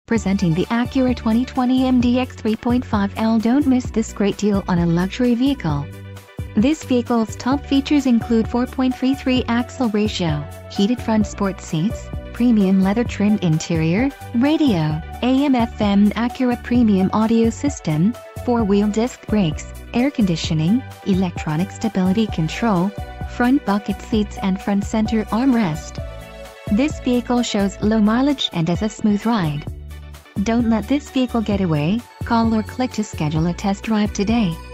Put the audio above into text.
Presenting the Acura 2020 MDX 3.5L. Don't miss this great deal on a luxury vehicle. This vehicle's top features include 4.33 axle ratio, heated front sport seats, premium leather trimmed interior, radio, AM/FM Acura premium audio system, 4-wheel disc brakes, air conditioning, electronic stability control, front bucket seats and front center armrest. This vehicle shows low mileage and has a smooth ride. Don't let this vehicle get away. Call or click to schedule a test drive today.